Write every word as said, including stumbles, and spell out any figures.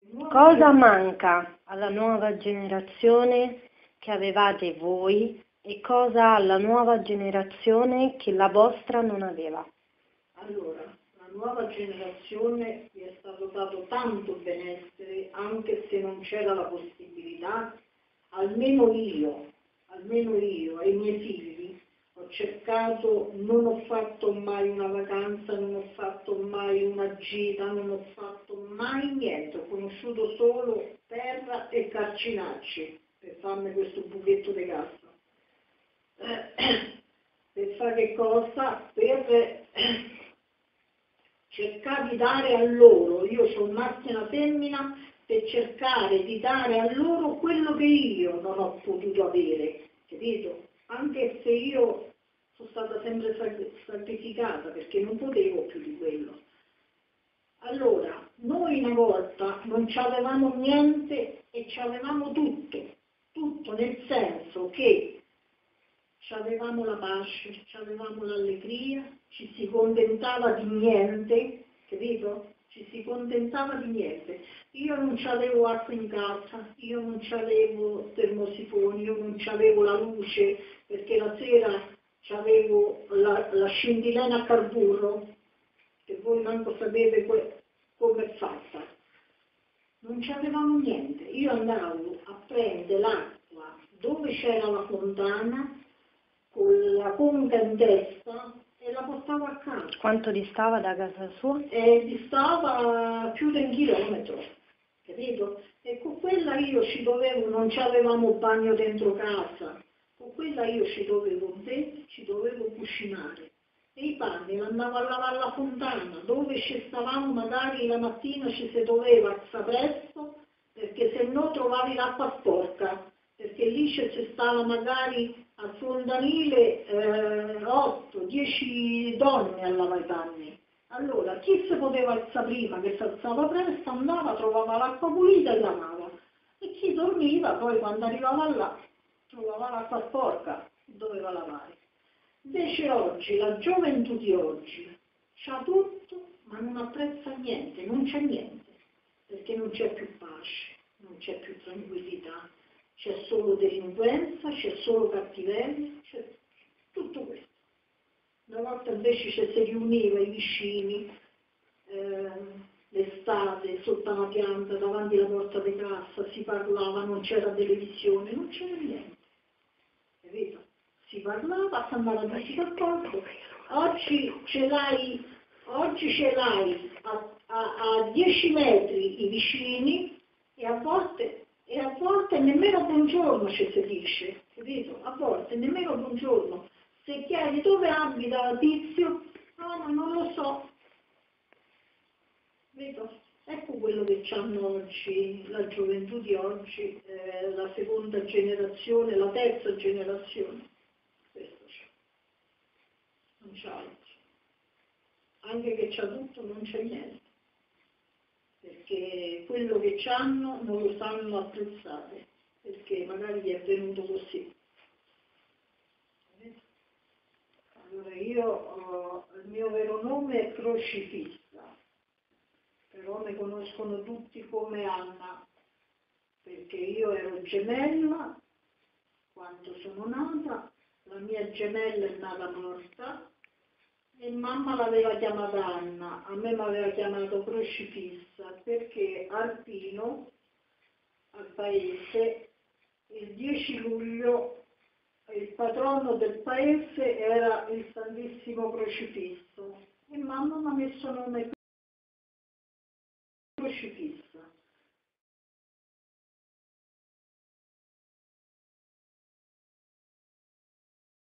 Cosa manca alla nuova generazione che avevate voi e cosa ha alla nuova generazione che la vostra non aveva? Allora, la nuova generazione gli è stato dato tanto benessere, anche se non c'era la possibilità, almeno io, almeno io e i miei figli, ho cercato, non ho fatto mai una vacanza, non ho fatto mai una gita, non ho fatto mai niente, ho conosciuto solo terra e carcinacci per farmi questo buchetto di cassa. Per fare che cosa? Per cercare di dare a loro, io sono maschio e una femmina, per cercare di dare a loro quello che io non ho potuto avere, capito? Anche se io sono stata sempre sacrificata perché non potevo più di quello. Allora, noi una volta non avevamo niente e avevamo tutto, tutto nel senso che avevamo la pace, avevamo l'allegria, ci si contentava di niente, capito? Ci si contentava di niente. Io non c'avevo acqua in casa, io non c'avevo termosifoni, io non c'avevo la luce, perché la sera c'avevo la, la scintillena a carburo, che voi manco sapete come è fatta. Non c'avevamo niente. Io andavo a prendere l'acqua dove c'era la fontana, con la conca in testa, e la portavo a casa. Quanto distava da casa sua? E distava più di un chilometro, capito? E con quella io ci dovevo, non c'avevamo bagno dentro casa, con quella io ci dovevo bere, ci dovevo cucinare. E i panni andavo a lavare alla fontana, dove ci stavamo magari la mattina ci si doveva alzare presto, perché se no trovavi l'acqua sporca, perché lì ci stava magari al fontanile eh, otto dieci donne a lavare i panni. Allora, chi si poteva alzare prima, che si alzava presto, andava, trovava l'acqua pulita e lavava. E chi dormiva, poi quando arrivava là, trovava l'acqua sporca, doveva lavare. Invece oggi, la gioventù di oggi, c'ha tutto, ma non apprezza niente, non c'è niente, perché non c'è più pace, non c'è più tranquillità. C'è solo delinquenza, c'è solo cattiveria, c'è tutto questo. Una volta invece ci si riuniva i vicini, eh, l'estate, sotto una pianta, davanti alla porta di casa, si parlava, non c'era televisione, non c'era niente, capito? Si parlava, si andava a dire qualcosa. Oggi ce l'hai, oggi ce l'hai a, a, a dieci metri i vicini e a volte... E a volte nemmeno buongiorno ci si dice, capito? A volte nemmeno buongiorno. Se chiedi dove abita Tizio, no, ma non lo so. Vedo? Ecco quello che hanno oggi, la gioventù di oggi, eh, la seconda generazione, la terza generazione. Questo c'è. Non c'è altro. Anche che c'ha tutto, non c'è niente. Perché quello che hanno non lo sanno apprezzare, perché magari gli è venuto così. Allora io, uh, il mio vero nome è Crocifissa, però mi conoscono tutti come Anna, perché io ero gemella quando sono nata, la mia gemella è nata morta, e mamma l'aveva chiamata Anna, a me mi aveva chiamato Crocifissa, perché Arpino, al paese, il dieci luglio, il patrono del paese era il Santissimo Crocifisso, e mamma mi ha messo nome Crocifisso.